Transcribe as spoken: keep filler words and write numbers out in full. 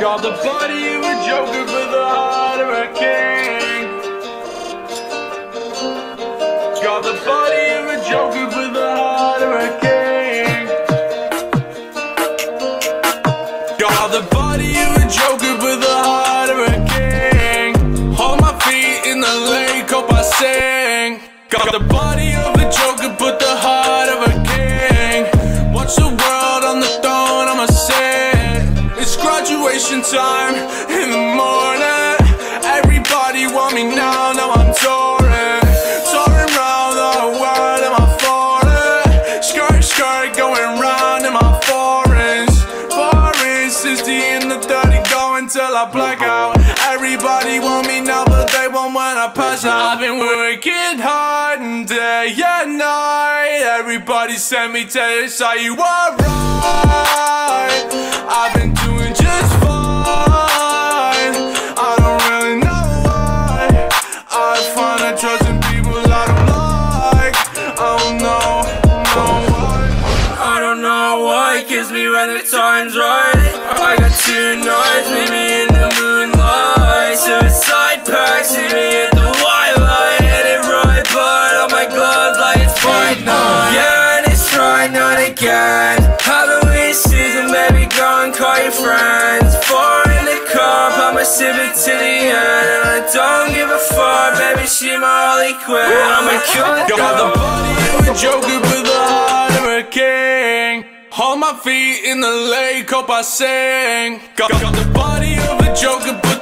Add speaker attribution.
Speaker 1: Got the body of a joker, but the heart of a king. Got the body of a joker, but the heart of a king. Got the body of a joker, but the heart of a king. Hold my feet in the lake, hope I sing. Got the body of a joker, but the heart of a king. Watch the world on the throne, I'ma sit. It's graduation time in the morning. Everybody want me now, now I'm touring. Touring round the world in my foreign. Skirt, skirt, going round in my foreigns. Foreign, sixty in the thirty, going till I black out. Everybody want me now, but they won't when I pass out. I've been working hard and day and night. Everybody send me texts, are you alright? I've been doing just fine. I don't really know why I find that trusting people I don't like. I don't know, know why.
Speaker 2: I don't know why it gives me when the time's right. I got two nights, meet me in the moonlight. Suicide packs, see me at the white light. Hit it right, but on my gloves like it's Fight Night. Yeah, and it's Fight Night again. Halloween season, baby, go and call your friends. Four in the cup, I'ma sip it to the end. And I don't give a fuck, baby, she my Harley Quinn. I'ma kill it.
Speaker 1: Got the body of a joker, but the heart of a king. Hold my feet in the lake, hope I sing. Got, got the body of a joker, but